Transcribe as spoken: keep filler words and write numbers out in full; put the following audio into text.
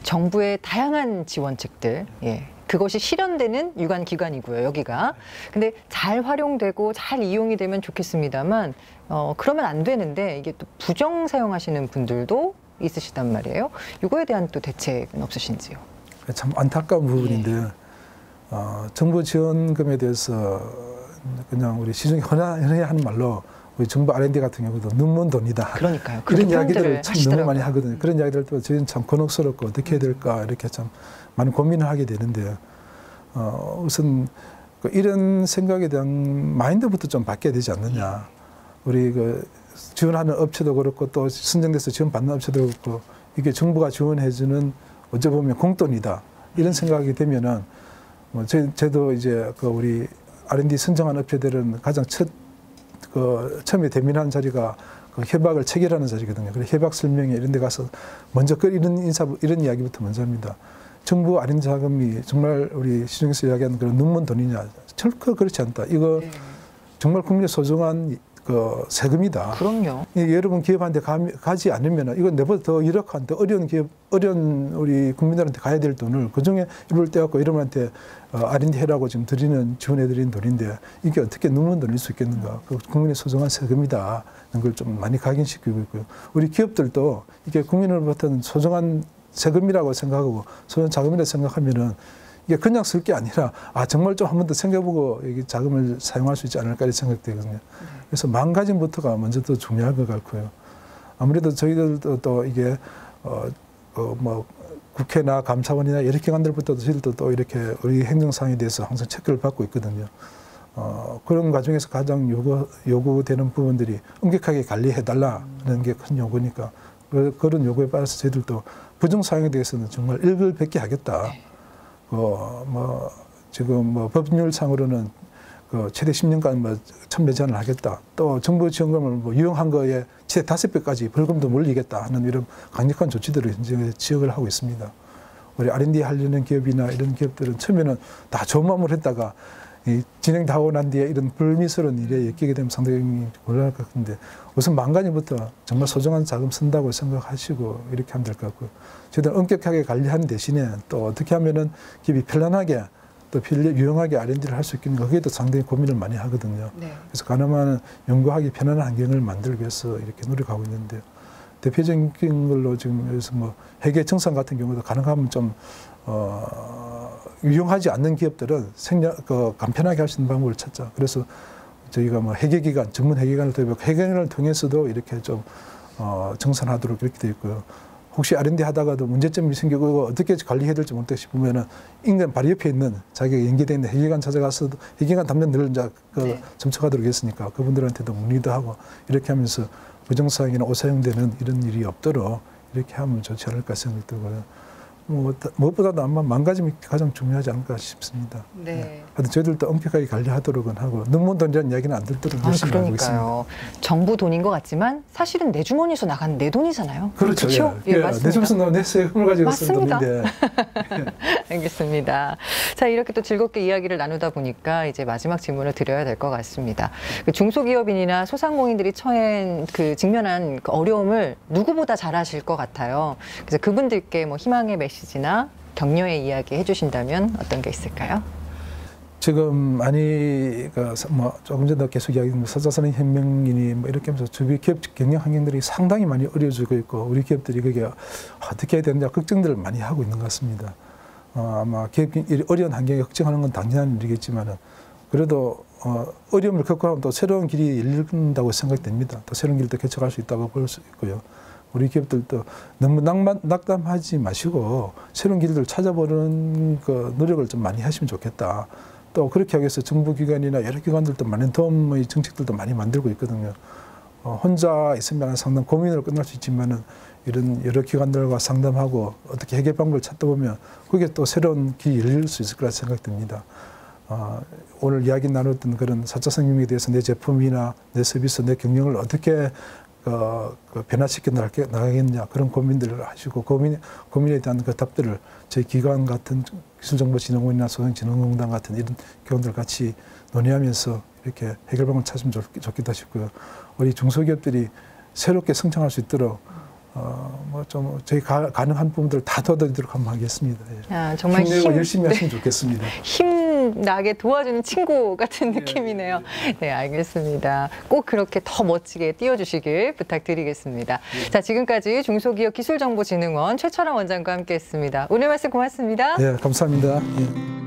정부의 다양한 지원책들, 예. 그것이 실현되는 유관기관이고요, 여기가. 근데 잘 활용되고 잘 이용이 되면 좋겠습니다만, 어, 그러면 안 되는데, 이게 또 부정 사용하시는 분들도 있으시단 말이에요. 이거에 대한 또 대책은 없으신지요? 참 안타까운 부분인데, 예. 어, 정부 지원금에 대해서 그냥 우리 시중에 흔히 하는 말로 우리 정부 알 앤 디 같은 경우도 눈먼 돈이다. 그러니까요. 이런 이야기들을 참 하시더라고요. 너무 많이 하거든요. 그런 이야기들 또 저희는 참 곤혹스럽고 어떻게 해야 될까 이렇게 참 많은 고민을 하게 되는데, 어, 우선 그 이런 생각에 대한 마인드부터 좀 바뀌어야 되지 않느냐. 우리 그 지원하는 업체도 그렇고 또 선정돼서 지원받는 업체도 그렇고 이게 정부가 지원해주는 어찌 보면 공돈이다. 이런 생각이 되면은 뭐 제, 저도 이제 그 우리 알 앤 디 선정한 업체들은 가장 첫 그 처음에 대면하는 자리가 그 협약을 체결하는 자리거든요. 그래서 협약 설명회 이런 데 가서 먼저 그 이런 인사 이런 이야기부터 먼저 합니다. 정부 알 앤 디 자금이 정말 우리 시중에서 이야기하는 그런 눈먼 돈이냐? 절대 그렇지 않다. 이거 네. 정말 국민의 소중한 그 세금이다. 그럼요. 여러분 기업한테 가, 가지 않으면 이건 내보다 더 열악한 더 어려운 기업, 어려운 우리 국민들한테 가야 될 돈을 그중에 일부를 떼갖고 여러분한테 어, 알 앤 디 해라고 지금 드리는, 지원해드리는 돈인데 이게 어떻게 눈먼 돈일 수 있겠는가. 그 국민의 소중한 세금이다. 이런 걸 좀 많이 각인시키고 있고요. 우리 기업들도 이게 국민으로부터는 소중한 세금이라고 생각하고 소중한 자금이라고 생각하면은 이게 그냥 쓸 게 아니라 아 정말 좀 한 번 더 생각해보고 여기 자금을 사용할 수 있지 않을까 이런 생각되거든요. 그래서 마음가짐부터가 먼저 더 중요할 것 같고요. 아무래도 저희들도 또 이게 어, 어 뭐 국회나 감사원이나 여러 기관들부터도 저희들도 또 이렇게 우리 행정상에 대해서 항상 체크를 받고 있거든요. 어, 그런 과정에서 가장 요구, 요구되는 부분들이 엄격하게 관리해달라는 게 큰 요구니까 그, 그런 요구에 따라서 저희들도 부정사용에 대해서는 정말 일글백계 하겠다. 어, 뭐, 지금 뭐 법률상으로는 그 최대 십 년간 뭐 천배 제한을 하겠다. 또 정부 지원금을 뭐 이용한 거에 최대 다섯 배까지 벌금도 물리겠다 하는 이런 강력한 조치들을 현재 지역을 하고 있습니다. 우리 알 앤 디 하려는 기업이나 이런 기업들은 처음에는 다 좋은 마음으로 했다가 이 진행 다 오고 난 뒤에 이런 불미스러운 일에 엮이게 되면 상당히 곤란할 것 같은데 우선 망가짐부터 정말 소중한 자금 쓴다고 생각하시고 이렇게 하면 될 것 같고요. 저희들 엄격하게 관리하는 대신에 또 어떻게 하면은 기업이 편안하게 또 유용하게 알 앤 디를 할 수 있겠는가 거기에도 상당히 고민을 많이 하거든요. 네. 그래서 가능한 연구하기 편안한 환경을 만들기 위해서 이렇게 노력하고 있는데요. 대표적인 걸로 지금 여기서 뭐 회계 정산 같은 경우도 가능하면 좀 어, 유용하지 않는 기업들은 생략, 그 간편하게 할 수 있는 방법을 찾자. 그래서 저희가 뭐 회계기관, 전문 회계기관을 도입하고 회계기관을 통해서도 이렇게 좀 어, 정산하도록 이렇게 되어 있고요. 혹시 알 앤 디 하다가도 문제점이 생기고 어떻게 관리해야 될지 모르겠다 싶으면은 인근 바로 옆에 있는 자기가 연계되어 있는 회계기관 찾아가서 회계기관 담당들을 이제 그 네. 점척하도록 했으니까 그분들한테도 문의도 하고 이렇게 하면서 부정사용이나 오사용되는 이런 일이 없도록 이렇게 하면 좋지 않을까 생각이 들고요. 뭐 무엇보다도 아마 망가짐이 가장 중요하지 않을까 싶습니다. 네. 네. 하여튼 저희들도 엄격하게 관리하도록은 하고 눈먼 돈이라는 이야기는 안 들도록 열심히 아, 하고 있습니다. 정부 돈인 것 같지만 사실은 내 주머니에서 나간 내 돈이잖아요. 그렇죠. 그렇죠? 예, 예, 예, 맞습니다. 내 주머니에서 나온 내 세금을 가지고 쓴 돈인데. 알겠습니다. 자, 이렇게 또 즐겁게 이야기를 나누다 보니까 이제 마지막 질문을 드려야 될 것 같습니다. 그 중소기업인이나 소상공인들이 처한 그 직면한 그 어려움을 누구보다 잘 아실 것 같아요. 그래서 그분들께 뭐 희망의 메시지나 격려의 이야기 해주신다면 어떤 게 있을까요? 지금 많이 그 뭐 조금 전에 계속 이야기했던 사자산업 혁명이니 뭐 이렇게 하면서 주변 기업 경영 환경들이 상당히 많이 어려워지고 있고 우리 기업들이 그게 어떻게 해야 되느냐 걱정들을 많이 하고 있는 것 같습니다. 어, 아마 기업 어려운 환경에 걱정하는 건 당연한 일이겠지만은 그래도 어, 어려움을 겪고 하면 또 새로운 길이 열린다고 생각됩니다. 또 새로운 길도 개척할 수 있다고 볼 수 있고요. 우리 기업들도 너무 낙만, 낙담하지 마시고 새로운 길들을 찾아보는 그 노력을 좀 많이 하시면 좋겠다. 또 그렇게 하기 위해서 정부기관이나 여러 기관들도 많은 도움의 정책들도 많이 만들고 있거든요. 어, 혼자 있으면 상당 고민으로 끝날 수 있지만은 이런 여러 기관들과 상담하고 어떻게 해결 방법을 찾다 보면 그게 또 새로운 길이 열릴 수 있을 거라 생각됩니다. 어, 오늘 이야기 나눴던 그런 사차 생명에 대해서 내 제품이나 내 서비스, 내 경영을 어떻게 어, 그 변화시켜 나가겠냐 그런 고민들을 하시고 고민, 고민에 대한 그 답들을 저희 기관 같은 기술정보진흥원이나 소상진흥공단 같은 이런 기관들 같이 논의하면서 이렇게 해결 방법을 찾으면 좋, 좋겠다 싶고요. 우리 중소기업들이 새롭게 성장할 수 있도록 어, 뭐 좀 저희 가, 가능한 부분들 다 도와드리도록 한번 하겠습니다. 예. 아, 정말 힘내고 힘, 열심히 하시면 좋겠습니다. 힘나게 도와주는 친구 같은 느낌이네요. 네, 알겠습니다. 꼭 그렇게 더 멋지게 띄워주시길 부탁드리겠습니다. 자, 지금까지 중소기업 기술정보진흥원 최철원 원장과 함께했습니다. 오늘 말씀 고맙습니다. 네, 감사합니다. 예.